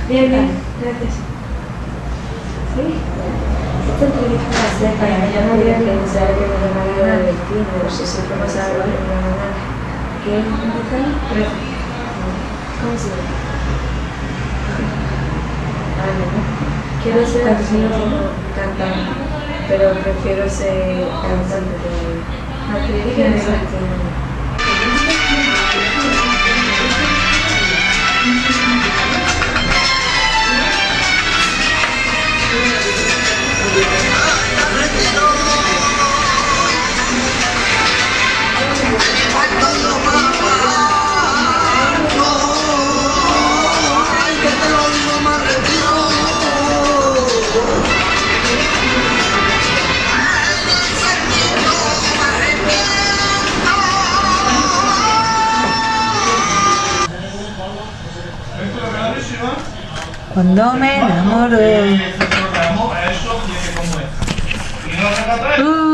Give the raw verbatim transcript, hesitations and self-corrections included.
Bien, bien, gracias. ¿Sí? Esta entrevista va a ser para mañana voy a pensar que me lo van a vestir, no sé si fue pasar algo en la mañana. ¿Qué empieza? trece. ¿Cómo se llama? Ah, no. Quiero ser actriz o cantante, pero prefiero ser cantante todavía. Actriz, Quiero ¿qué ser es? actriz. Cuando me enamoré. Uh.